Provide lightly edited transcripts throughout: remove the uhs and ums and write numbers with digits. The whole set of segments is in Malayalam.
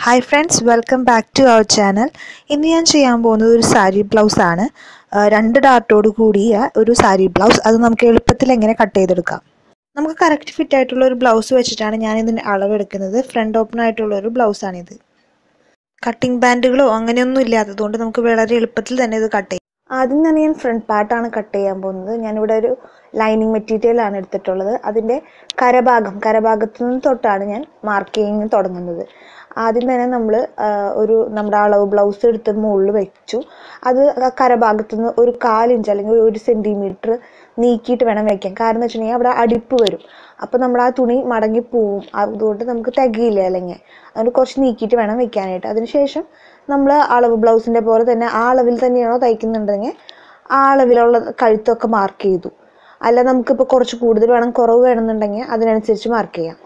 Hi friends, welcome back to our channel. ഇന്ന് ഞാൻ ചെയ്യാൻ പോകുന്നത് ഒരു സാരി ബ്ലൗസ് ആണ്. രണ്ട് ഡാർട്ടോട് കൂടിയ ഒരു സാരി ബ്ലൗസ്. അത് നമുക്ക് എളുപ്പത്തിൽ എങ്ങനെ കട്ട് ചെയ്തെടുക്കാം. നമുക്ക് കറക്റ്റ് ഫിറ്റ് ആയിട്ടുള്ള ഒരു ബ്ലൗസ് വെച്ചിട്ടാണ് ഞാൻ ഇതിന്റെ അളവ് എടുക്കുന്നത്. ഫ്രണ്ട് ഓപ്പൺ ആയിട്ടുള്ള ഒരു ബ്ലൗസ് ആണിത്. കട്ടിംഗ് ബാൻഡുകളോ അങ്ങനെയൊന്നും ഇല്ലാത്തതുകൊണ്ട് നമുക്ക് വളരെ എളുപ്പത്തിൽ തന്നെ ഇത് കട്ട് ചെയ്യാം. ആദ്യം തന്നെ ഞാൻ ഫ്രണ്ട് പാർട്ടാണ് കട്ട് ചെയ്യാൻ പോകുന്നത്. ഞാനിവിടെ ഒരു ലൈനിങ് മെറ്റീരിയൽ ആണ് എടുത്തിട്ടുള്ളത്. അതിൻ്റെ കരഭാഗത്തു നിന്ന് തൊട്ടാണ് ഞാൻ മാർക്കിങ് തുടങ്ങുന്നത്. ആദ്യം തന്നെ നമ്മൾ നമ്മുടെ അളവ് ബ്ലൗസ് എടുത്ത് മുകളിൽ വെച്ചു. അത് കരഭാഗത്തു നിന്ന് ഒരു 1/4 ഇഞ്ച് അല്ലെങ്കിൽ 1 സെൻറ്റിമീറ്റർ നീക്കിയിട്ട് വേണം വയ്ക്കാൻ. കാരണം എന്ന് വെച്ചിട്ടുണ്ടെങ്കിൽ അവിടെ അടിപ്പ് വരും. അപ്പോൾ നമ്മൾ ആ തുണി മടങ്ങി പോവും. അതുകൊണ്ട് നമുക്ക് തികയില്ല അല്ലെങ്കിൽ. അതുകൊണ്ട് കുറച്ച് നീക്കിയിട്ട് വേണം വെക്കാനായിട്ട്. അതിനുശേഷം നമ്മൾ അളവ് ബ്ലൗസിൻ്റെ പോലെ തന്നെ ആ അളവിൽ തന്നെയാണോ തയ്ക്കുന്നുണ്ടെങ്കിൽ ആ അളവിലുള്ള കഴുത്തൊക്കെ മാർക്ക് ചെയ്തു. അല്ല നമുക്കിപ്പോൾ കുറച്ച് കൂടുതൽ വേണം കുറവ് വേണമെന്നുണ്ടെങ്കിൽ അതിനനുസരിച്ച് മാർക്ക് ചെയ്യാം.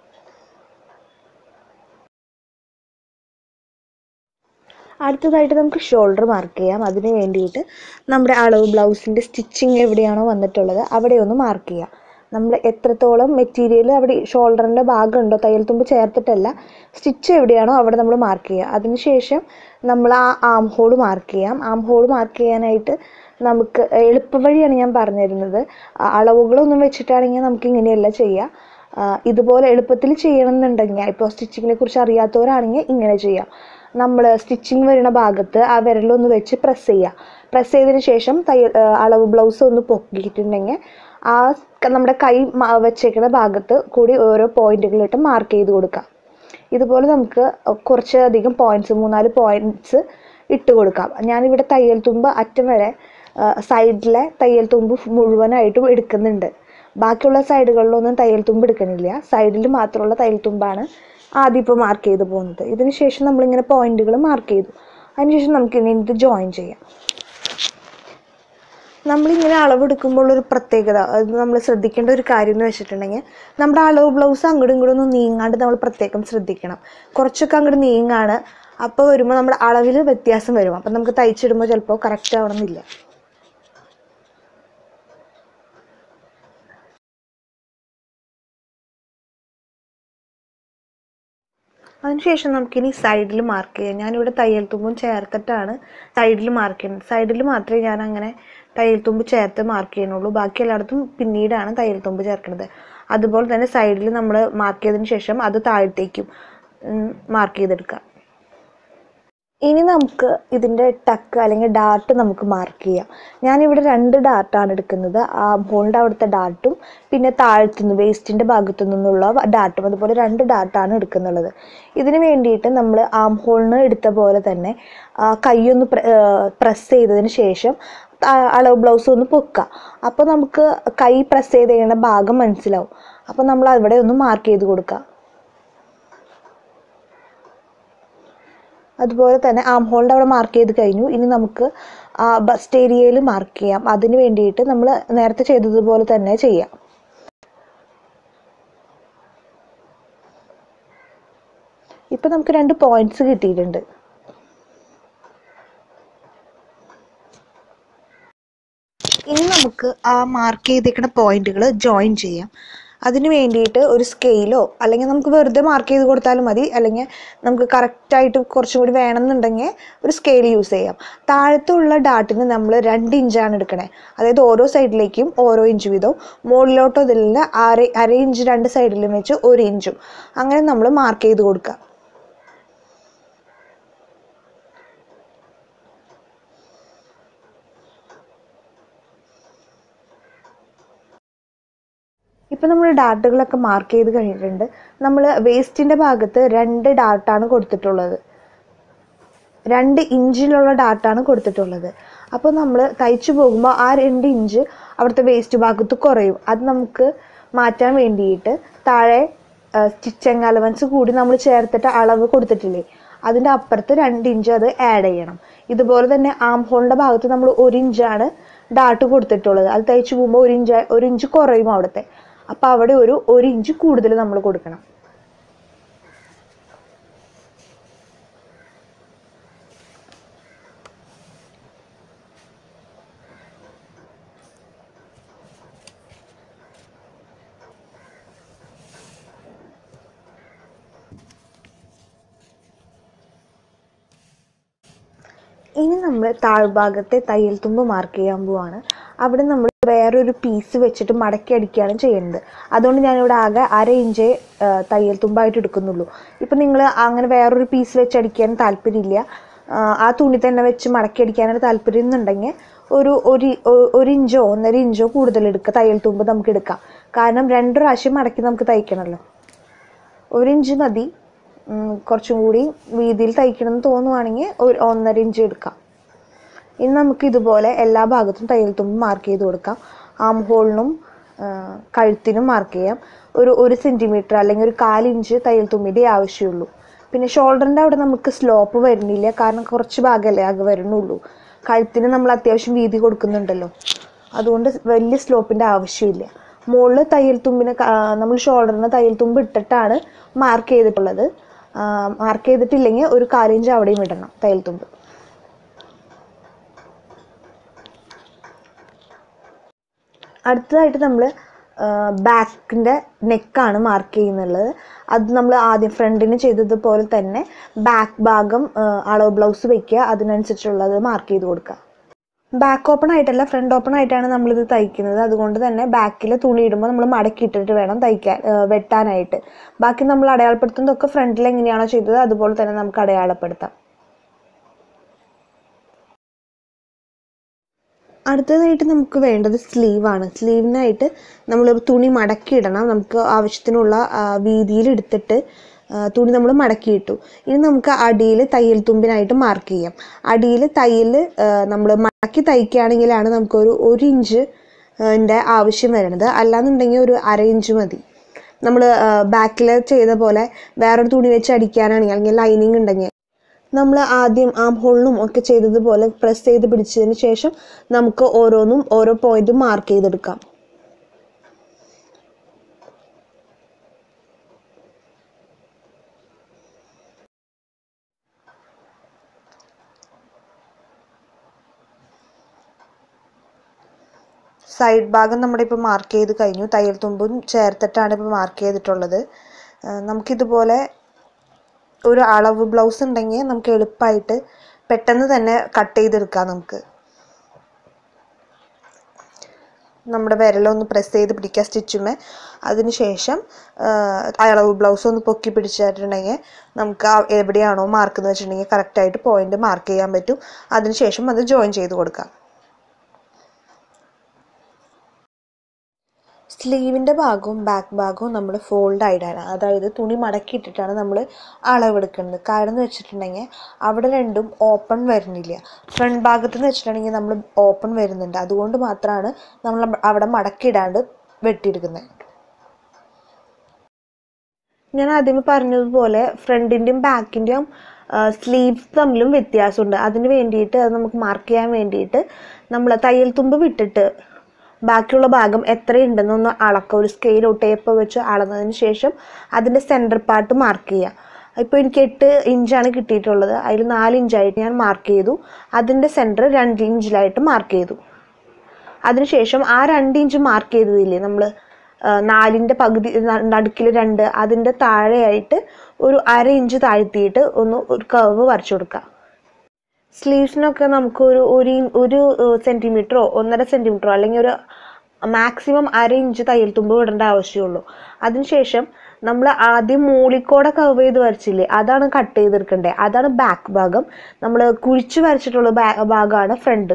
അടുത്തതായിട്ട് നമുക്ക് ഷോൾഡർ മാർക്ക് ചെയ്യാം. അതിന് വേണ്ടിയിട്ട് നമ്മുടെ അളവ് ബ്ലൗസിൻ്റെ സ്റ്റിച്ചിങ് എവിടെയാണോ വന്നിട്ടുള്ളത് അവിടെ ഒന്ന് മാർക്ക് ചെയ്യാം. നമ്മൾ എത്രത്തോളം മെറ്റീരിയൽ അവിടെ ഷോൾഡറിൻ്റെ ഭാഗമുണ്ടോ തയ്യൽ തുമ്പ് ചേർത്തിട്ടല്ല, സ്റ്റിച്ച് എവിടെയാണോ അവിടെ നമ്മൾ മാർക്ക് ചെയ്യുക. അതിനുശേഷം നമ്മൾ ആ ആം ഹോൾ മാർക്ക് ചെയ്യാം. ആം ഹോൾ മാർക്ക് ചെയ്യാനായിട്ട് നമുക്ക് എളുപ്പവഴിയാണ് ഞാൻ പറഞ്ഞു തരുന്നത്. അളവുകളൊന്നും വെച്ചിട്ടാണെങ്കിൽ നമുക്ക് ഇങ്ങനെയല്ല ചെയ്യുക. ഇതുപോലെ എളുപ്പത്തിൽ ചെയ്യണമെന്നുണ്ടെങ്കിൽ ഇപ്പോൾ സ്റ്റിച്ചിങ്ങിനെ കുറിച്ച് അറിയാത്തവരാണെങ്കിൽ ഇങ്ങനെ ചെയ്യാം. നമ്മൾ സ്റ്റിച്ചിങ് വരുന്ന ഭാഗത്ത് ആ വിരലൊന്ന് വെച്ച് പ്രസ് ചെയ്യുക. പ്രസ് ചെയ്തതിന് ശേഷം അളവ് ബ്ലൗസ് ഒന്ന് പൊക്കിയിട്ടുണ്ടെങ്കിൽ ആ നമ്മുടെ കൈ വെച്ചേക്കുന്ന ഭാഗത്ത് കൂടി ഓരോ പോയിന്റുകളിട്ട് മാർക്ക് ചെയ്ത് കൊടുക്കാം. ഇതുപോലെ നമുക്ക് കുറച്ചധികം പോയിന്റ്സ് 3-4 പോയിന്റ്സ് ഇട്ട് കൊടുക്കാം. ഞാനിവിടെ തയ്യൽ തുമ്പ് അറ്റം വരെ സൈഡിലെ തയ്യൽ തുമ്പ് മുഴുവനായിട്ടും എടുക്കുന്നുണ്ട്. ബാക്കിയുള്ള സൈഡുകളിലൊന്നും തയ്യൽ തുമ്പ് എടുക്കണില്ല. സൈഡിൽ മാത്രമുള്ള തയ്യൽ തുമ്പാണ് ആദ്യം ഇപ്പോൾ മാർക്ക് ചെയ്ത് പോകുന്നത്. ഇതിന് ശേഷം നമ്മളിങ്ങനെ പോയിന്റുകൾ മാർക്ക് ചെയ്തു. അതിനുശേഷം നമുക്കിനി ഇത് ജോയിൻ ചെയ്യാം. നമ്മളിങ്ങനെ അളവെടുക്കുമ്പോൾ ഒരു പ്രത്യേകത, അത് നമ്മൾ ശ്രദ്ധിക്കേണ്ട ഒരു കാര്യം എന്ന് വെച്ചിട്ടുണ്ടെങ്കിൽ നമ്മുടെ അളവ് ബ്ലൗസ് അങ്ങോട്ടും ഇങ്ങോട്ടും ഒന്നും നീങ്ങാണ്ട് നമ്മൾ പ്രത്യേകം ശ്രദ്ധിക്കണം. കുറച്ചൊക്കെ അങ്ങോട്ട് നീങ്ങാണ്. അപ്പോൾ വരുമ്പോൾ നമ്മുടെ അളവിൽ വ്യത്യാസം വരും. അപ്പം നമുക്ക് തയ്ച്ചിടുമ്പോൾ ചിലപ്പോൾ കറക്റ്റ് ആവണമെന്നില്ല. അതിനുശേഷം നമുക്കിനി സൈഡിൽ മാർക്ക് ചെയ്യാം. ഞാനിവിടെ തയ്യൽ തുമ്പും ചേർത്തിട്ടാണ് സൈഡിൽ മാർക്ക് ചെയ്യുന്നത്. സൈഡിൽ മാത്രമേ ഞാൻ അങ്ങനെ തയ്യൽ തുമ്പ് ചേർത്ത് മാർക്ക് ചെയ്യുന്നുള്ളൂ. ബാക്കി എല്ലായിടത്തും പിന്നീടാണ് തയ്യൽ തുമ്പ് ചേർക്കുന്നത്. അതുപോലെ തന്നെ സൈഡിൽ നമ്മൾ മാർക്ക് ചെയ്തതിന് ശേഷം അത് താഴത്തേക്കും മാർക്ക് ചെയ്തെടുക്കാം. ഇനി നമുക്ക് ഇതിൻ്റെ ടക്ക് അല്ലെങ്കിൽ ഡാർട്ട് നമുക്ക് മാർക്ക് ചെയ്യാം. ഞാനിവിടെ 2 ഡാർട്ടാണ് എടുക്കുന്നത്. ഹോളിൻ്റെ അവിടുത്തെ ഡാർട്ടും പിന്നെ താഴത്തുനിന്ന് വേസ്റ്റിൻ്റെ ഭാഗത്തു നിന്നുള്ള ഡാർട്ടും, അതുപോലെ 2 ഡാർട്ടാണ് എടുക്കുന്നുള്ളത്. ഇതിന് വേണ്ടിയിട്ട് നമ്മൾ ആം ഹോളിന് എടുത്ത പോലെ തന്നെ കൈയൊന്ന് പ്രസ് ചെയ്തതിന് ശേഷം അളവ് ബ്ലൗസ് ഒന്ന് പൊക്കുക. അപ്പോൾ നമുക്ക് കൈ പ്രസ് ചെയ്ത് കഴിയുന്ന ഭാഗം മനസ്സിലാവും. അപ്പോൾ നമ്മൾ അവിടെ ഒന്ന് മാർക്ക് ചെയ്ത് കൊടുക്കുക. അതുപോലെ തന്നെ ആം ഹോളിൻ്റെ അവിടെ മാർക്ക് ചെയ്ത് കഴിഞ്ഞു. ഇനി നമുക്ക് ബസ്റ്റ് ഏരിയയിൽ മാർക്ക് ചെയ്യാം. അതിന് വേണ്ടിയിട്ട് നമ്മൾ നേരത്തെ ചെയ്തതുപോലെ തന്നെ ചെയ്യാം. ഇപ്പം നമുക്ക് 2 പോയിന്റ്സ് കിട്ടിയിട്ടുണ്ട്. ഇനി നമുക്ക് ആ മാർക്ക് ചെയ്തേക്കുന്ന പോയിന്റുകൾ ജോയിൻ ചെയ്യാം. അതിന് വേണ്ടിയിട്ട് ഒരു സ്കെയിലോ അല്ലെങ്കിൽ നമുക്ക് വെറുതെ മാർക്ക് ചെയ്ത് കൊടുത്താലും മതി, അല്ലെങ്കിൽ നമുക്ക് കറക്റ്റായിട്ട് കുറച്ചും കൂടി വേണമെന്നുണ്ടെങ്കിൽ ഒരു സ്കെയിൽ യൂസ് ചെയ്യാം. താഴത്തുള്ള ഡാർട്ടിന് നമ്മൾ 2 ഇഞ്ചാണ് എടുക്കണേ. അതായത് ഓരോ സൈഡിലേക്കും ഓരോ ഇഞ്ച് വീതവും, മുകളിലോട്ടോ ഇതിൽ അര ഇഞ്ച് 2 സൈഡിലും വെച്ച് 1 ഇഞ്ചും അങ്ങനെ നമ്മൾ മാർക്ക് ചെയ്ത് കൊടുക്കുക. ഇപ്പം നമ്മൾ ഡാർട്ടുകളൊക്കെ മാർക്ക് ചെയ്ത് കഴിഞ്ഞിട്ടുണ്ട്. നമ്മൾ വേസ്റ്റിൻ്റെ ഭാഗത്ത് 2 ഡാർട്ടാണ് കൊടുത്തിട്ടുള്ളത്. 2 ഇഞ്ചിലുള്ള ഡാർട്ടാണ് കൊടുത്തിട്ടുള്ളത്. അപ്പോൾ നമ്മൾ തയ്ച്ചു പോകുമ്പോൾ ആ 2 ഇഞ്ച് അവിടുത്തെ വേസ്റ്റ് ഭാഗത്ത് കുറയും. അത് നമുക്ക് മാറ്റാൻ വേണ്ടിയിട്ട് താഴെ സ്റ്റിച്ചിങ് അലവൻസ് കൂടി നമ്മൾ ചേർത്തിട്ട് അളവ് കൊടുത്തിട്ടില്ലേ, അതിൻ്റെ അപ്പുറത്ത് 2 ഇഞ്ച് അത് ആഡ് ചെയ്യണം. ഇതുപോലെ തന്നെ ആം ഹോളിൻ്റെ ഭാഗത്ത് നമ്മൾ 1 ഇഞ്ചാണ് ഡാർട്ട് കൊടുത്തിട്ടുള്ളത്. അത് തയ്ച്ചു പോകുമ്പോൾ 1 ഇഞ്ച് കുറയും അവിടുത്തെ. അപ്പോൾ അവിടെ 1 ഇഞ്ച് കൂടുതൽ നമ്മൾ കൊടുക്കണം. ഇനി നമ്മൾ താഴ്ഭാഗത്തെ തയ്യൽ തുമ്പ് മാർക്ക് ചെയ്യാൻ പോവാണ്. അവിടെ നമ്മൾ വേറൊരു പീസ് വെച്ചിട്ട് മടക്കി അടിക്കുകയാണ് ചെയ്യുന്നത്. അതുകൊണ്ട് ഞാനിവിടെ ആകെ 1/2 ഇഞ്ച് തയ്യൽ തുമ്പായിട്ട് എടുക്കുന്നുള്ളൂ. ഇപ്പം നിങ്ങൾ അങ്ങനെ വേറൊരു പീസ് വെച്ച് അടിക്കാൻ താല്പര്യമില്ല, ആ തുണി തന്നെ വെച്ച് മടക്കി അടിക്കാനാണ് താല്പര്യം എന്നുണ്ടെങ്കിൽ ഒരു ഇഞ്ചോ 1.5 ഇഞ്ചോ കൂടുതൽ എടുക്കുക. തയ്യൽ തുമ്പ് നമുക്ക് എടുക്കാം, കാരണം 2 പ്രാവശ്യം മടക്കി നമുക്ക് തയ്ക്കണമല്ലോ. 1 ഇഞ്ച് മതി. കുറച്ചും കൂടി വീതിയിൽ തയ്ക്കണമെന്ന് തോന്നുവാണെങ്കിൽ 1.5 ഇഞ്ച് എടുക്കാം. ഇനി നമുക്ക് ഇതുപോലെ എല്ലാ ഭാഗത്തും തയ്യൽ തുമ്പ് മാർക്ക് ചെയ്ത് കൊടുക്കാം. ആം ഹോളിനും കഴുത്തിനും മാർക്ക് ചെയ്യാം. 1 സെൻറ്റിമീറ്റർ അല്ലെങ്കിൽ 1/4 ഇഞ്ച് തയ്യൽ തുമ്പിൻ്റെ ആവശ്യമുള്ളൂ. പിന്നെ ഷോൾഡറിൻ്റെ അവിടെ നമുക്ക് സ്ലോപ്പ് വരുന്നില്ല, കാരണം കുറച്ച് ഭാഗമല്ലേ ആകെ വരുന്നുള്ളൂ. കഴുത്തിന് നമ്മൾ അത്യാവശ്യം വീതി കൊടുക്കുന്നുണ്ടല്ലോ, അതുകൊണ്ട് വലിയ സ്ലോപ്പിൻ്റെ ആവശ്യമില്ല. മുകളിൽ തയ്യൽ തുമ്പിന് നമ്മൾ ഷോൾഡറിന് തയ്യൽ തുമ്പ് ഇട്ടിട്ടാണ് മാർക്ക് ചെയ്തിട്ടുള്ളത്. മാർക്ക് ചെയ്തിട്ടില്ലെങ്കിൽ 1/4 ഇഞ്ച് അവിടെയും ഇടണം തയ്യൽ തുമ്പ്. അടുത്തതായിട്ട് നമ്മൾ ബാക്കിൻ്റെ നെക്കാണ് മാർക്ക് ചെയ്യുന്നുള്ളത്. അത് നമ്മൾ ആദ്യം ഫ്രണ്ടിന് ചെയ്തതുപോലെ തന്നെ ബാക്ക് ഭാഗം അളവ് ബ്ലൗസ് വയ്ക്കുക, അതിനനുസരിച്ചുള്ളത് മാർക്ക് ചെയ്ത് കൊടുക്കുക. ബാക്ക് ഓപ്പൺ ആയിട്ടല്ല, ഫ്രണ്ട് ഓപ്പൺ ആയിട്ടാണ് നമ്മളിത് തയ്ക്കുന്നത്. അതുകൊണ്ട് തന്നെ ബാക്കിൽ തുണി ഇടുമ്പോൾ നമ്മൾ മടക്കിയിട്ടിട്ട് വേണം വെട്ടാനായിട്ട്. ബാക്കി നമ്മൾ അടയാളപ്പെടുത്തുന്നതൊക്കെ ഫ്രണ്ടിൽ എങ്ങനെയാണോ ചെയ്തത് അതുപോലെ തന്നെ നമുക്ക് അടയാളപ്പെടുത്താം. അടുത്തതായിട്ട് നമുക്ക് വേണ്ടത് സ്ലീവാണ്. സ്ലീവിനായിട്ട് നമ്മൾ തുണി മടക്കിയിടണം. നമുക്ക് ആവശ്യത്തിനുള്ള വീതിയിൽ എടുത്തിട്ട് തുണി നമ്മൾ മടക്കിയിട്ടു. ഇനി നമുക്ക് അടിയിൽ തയ്യൽ തുമ്പിനായിട്ട് മാർക്ക് ചെയ്യാം. അടിയിൽ തയ്യൽ നമ്മൾ മടക്കി തയ്ക്കുകയാണെങ്കിലാണ് നമുക്കൊരു 1 ഇഞ്ചിൻ്റെ ആവശ്യം വരുന്നത്. അല്ലാന്നുണ്ടെങ്കിൽ 1/2 ഇഞ്ച് മതി. നമ്മൾ ബാക്കിൽ ചെയ്ത പോലെ വേറൊരു തുണി വെച്ച് അടിക്കാനാണെങ്കിൽ, അല്ലെങ്കിൽ ലൈനിങ് ഉണ്ടെങ്കിൽ നമ്മൾ ആദ്യം ആം ഹോളിനും ഒക്കെ ചെയ്തതുപോലെ പ്രസ് ചെയ്ത് പിടിച്ചതിന് ശേഷം നമുക്ക് ഓരോന്നും ഓരോ പോയിന്റും മാർക്ക് ചെയ്തെടുക്കാം. സൈഡ് ഭാഗം നമ്മുടെ ഇപ്പോൾ മാർക്ക് ചെയ്ത് കഴിഞ്ഞു. തയ്യൽ തുമ്പും ചേർത്തിട്ടാണ് ഇപ്പോൾ മാർക്ക് ചെയ്തിട്ടുള്ളത്. നമുക്കിതുപോലെ ഒരു അളവ് ബ്ലൗസ് ഉണ്ടെങ്കിൽ നമുക്ക് എളുപ്പമായിട്ട് പെട്ടെന്ന് തന്നെ കട്ട് ചെയ്തെടുക്കാം. നമ്മുടെ വിരലൊന്ന് പ്രസ് ചെയ്ത് പിടിക്കുക സ്റ്റിച്ചുമേ. അതിനുശേഷം അളവ് ബ്ലൗസ് ഒന്ന് പൊക്കി പിടിച്ചിട്ടുണ്ടെങ്കിൽ നമുക്ക് എവിടെയാണോ മാർക്ക് എന്ന് വെച്ചിട്ടുണ്ടെങ്കിൽ കറക്റ്റായിട്ട് പോയിന്റ് മാർക്ക് ചെയ്യാൻ പറ്റും. അതിനുശേഷം അത് ജോയിൻ ചെയ്ത് കൊടുക്കാം. സ്ലീവിൻ്റെ ഭാഗവും ബാക്ക് ഭാഗവും നമ്മൾ ഫോൾഡ് ആയിട്ടാണ്, അതായത് തുണി മടക്കിയിട്ടിട്ടാണ് നമ്മൾ അളവെടുക്കുന്നത്. കാരണം എന്ന് വെച്ചിട്ടുണ്ടെങ്കിൽ അവിടെ രണ്ടും ഓപ്പൺ വരുന്നില്ല. ഫ്രണ്ട് ഭാഗത്ത് എന്ന് വെച്ചിട്ടുണ്ടെങ്കിൽ നമ്മൾ ഓപ്പൺ വരുന്നുണ്ട്. അതുകൊണ്ട് മാത്രമാണ് നമ്മൾ അവിടെ മടക്കിയിടാണ്ട് വെട്ടിയെടുക്കുന്നത്. ഞാൻ ആദ്യമേ പറഞ്ഞതുപോലെ ഫ്രണ്ടിൻ്റെയും ബാക്കിൻ്റെയും സ്ലീവ്സ് തമ്മിലും വ്യത്യാസമുണ്ട്. അതിന് വേണ്ടിയിട്ട് അത് നമുക്ക് മാർക്ക് ചെയ്യാൻ വേണ്ടിയിട്ട് നമ്മൾ തയ്യൽ തുമ്പ് വിട്ടിട്ട് ബാക്കിയുള്ള ഭാഗം എത്രയുണ്ടെന്നൊന്ന് അളക്കുക. ഒരു സ്കെയിലോ ടേപ്പോ വെച്ച് അളന്നതിന് ശേഷം അതിൻ്റെ സെൻറ്റർ പാർട്ട് മാർക്ക് ചെയ്യുക. ഇപ്പോൾ എനിക്ക് 8 ഇഞ്ചാണ് കിട്ടിയിട്ടുള്ളത്. അതിൽ 4 ഇഞ്ചായിട്ട് ഞാൻ മാർക്ക് ചെയ്തു. അതിൻ്റെ സെൻറ്റർ 2 ഇഞ്ചിലായിട്ട് മാർക്ക് ചെയ്തു. അതിനുശേഷം ആ 2 ഇഞ്ച് മാർക്ക് ചെയ്തതില്ലേ നമ്മൾ 4ൻ്റെ പകുതി നടുക്കിൽ 2, അതിൻ്റെ താഴെയായിട്ട് ഒരു 1/2 ഇഞ്ച് താഴ്ത്തിയിട്ട് ഒരു കർവ് വരച്ചു കൊടുക്കുക. സ്ലീവ്സിനൊക്കെ നമുക്ക് ഒരു സെൻറ്റിമീറ്ററോ 1.5 സെൻറ്റിമീറ്ററോ അല്ലെങ്കിൽ ഒരു മാക്സിമം 1/2 ഇഞ്ച് തയ്യൽ തുമ്പ് ഇടേണ്ട ആവശ്യമുള്ളൂ. അതിനുശേഷം നമ്മൾ ആദ്യം മൂളിക്കോടെ കർവ് ചെയ്ത് വരച്ചില്ലേ, അതാണ് കട്ട് ചെയ്തെടുക്കേണ്ടത്. അതാണ് ബാക്ക് ഭാഗം. നമ്മൾ കുഴിച്ച് വരച്ചിട്ടുള്ള ഭാഗമാണ് ഫ്രണ്ട്.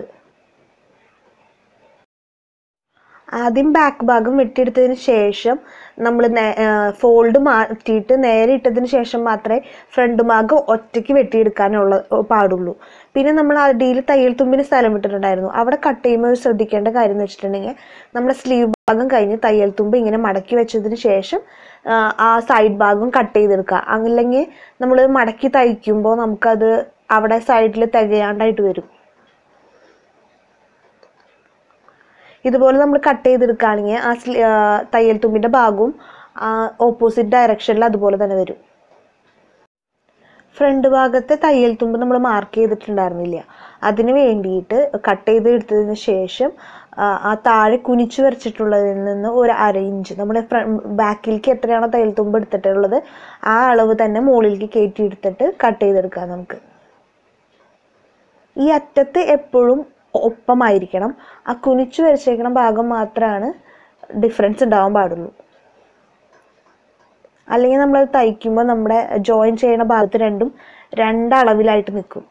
ആദ്യം ബാക്ക് ഭാഗം വെട്ടിയെടുത്തതിന് ശേഷം നമ്മൾ ഫോൾഡ് മാറ്റിയിട്ട് നേരെ ഇട്ടതിന് ശേഷം മാത്രമേ ഫ്രണ്ട് ഭാഗം ഒറ്റയ്ക്ക് വെട്ടിയെടുക്കാനുള്ള പാടുള്ളൂ. പിന്നെ നമ്മൾ അടിയിൽ തയ്യൽ തുമ്പിന് സ്ഥലം വിട്ടിട്ടുണ്ടായിരുന്നു. അവിടെ കട്ട് ചെയ്യുമ്പോൾ ശ്രദ്ധിക്കേണ്ട കാര്യം എന്ന് വെച്ചിട്ടുണ്ടെങ്കിൽ നമ്മുടെ സ്ലീവ് ഭാഗം കഴിഞ്ഞ് തയ്യൽ തുമ്പ് ഇങ്ങനെ മടക്കി വെച്ചതിന് ശേഷം ആ സൈഡ് ഭാഗം കട്ട് ചെയ്തെടുക്കുക. അല്ലെങ്കിൽ നമ്മൾ മടക്കി തയ്ക്കുമ്പോൾ നമുക്കത് അവിടെ സൈഡിൽ തികയാണ്ടായിട്ട് വരും. ഇതുപോലെ നമ്മൾ കട്ട് ചെയ്തെടുക്കുകയാണെങ്കിൽ ആ തയ്യൽ തുമ്പിൻ്റെ ഭാഗവും ഓപ്പോസിറ്റ് ഡയറക്ഷനിൽ അതുപോലെ തന്നെ വരും. ഫ്രണ്ട് ഭാഗത്തെ തയ്യൽ തുമ്പ് നമ്മൾ മാർക്ക് ചെയ്തിട്ടുണ്ടായിരുന്നില്ല. അതിന് വേണ്ടിയിട്ട് കട്ട് ചെയ്ത് എടുത്തതിന് ശേഷം ആ താഴെ കുനിച്ച് വരച്ചിട്ടുള്ളതിൽ നിന്ന് ഒരു 1/2 ഇഞ്ച് നമ്മുടെ ബാക്കിലേക്ക് എത്രയാണോ തയ്യൽ തുമ്പ് എടുത്തിട്ടുള്ളത് ആ അളവ് തന്നെ മുകളിലേക്ക് കയറ്റി എടുത്തിട്ട് കട്ട് ചെയ്തെടുക്കാം നമുക്ക്. ഈ അറ്റത്ത് എപ്പോഴും ഒപ്പമായിരിക്കണം. ആ കുനിച്ചു വരച്ചേക്കണ ഭാഗം മാത്രമാണ് ഡിഫറൻസ് ഉണ്ടാവാൻ പാടുള്ളൂ. അല്ലെങ്കിൽ നമ്മളത് തയ്ക്കുമ്പോൾ നമ്മുടെ ജോയിൻ ചെയ്യണ ഭാഗത്ത് രണ്ടും രണ്ടളവിലായിട്ട് നിൽക്കും.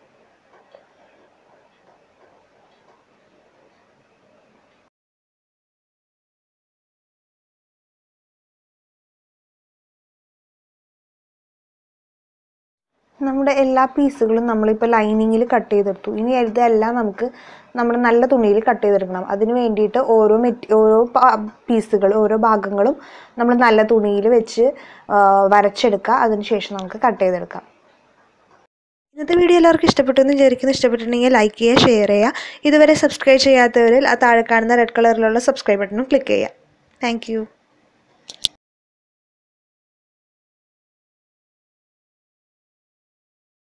നമ്മുടെ എല്ലാ പീസുകളും നമ്മളിപ്പോൾ ലൈനിങ്ങിൽ കട്ട് ചെയ്തെടുത്തു. ഇനി ഇതെല്ലാം നമുക്ക് നമ്മുടെ നല്ല തുണിയിൽ കട്ട് ചെയ്തെടുക്കണം. അതിന് വേണ്ടിയിട്ട് ഓരോ പീസുകൾ, ഓരോ ഭാഗങ്ങളും നമ്മൾ നല്ല തുണിയിൽ വെച്ച് വരച്ചെടുക്കുക. അതിനുശേഷം നമുക്ക് കട്ട് ചെയ്തെടുക്കാം. ഇന്നത്തെ വീഡിയോ എല്ലാവർക്കും ഇഷ്ടപ്പെട്ടു എന്ന് വിചാരിക്കുന്നു. ഇഷ്ടപ്പെട്ടിട്ടുണ്ടെങ്കിൽ ലൈക്ക് ചെയ്യുക, ഷെയർ ചെയ്യുക. ഇതുവരെ സബ്സ്ക്രൈബ് ചെയ്യാത്തവരിൽ ആ താഴെ കാണുന്ന റെഡ് കളറിലുള്ള സബ്സ്ക്രൈബ് ബട്ടണും ക്ലിക്ക് ചെയ്യുക. താങ്ക്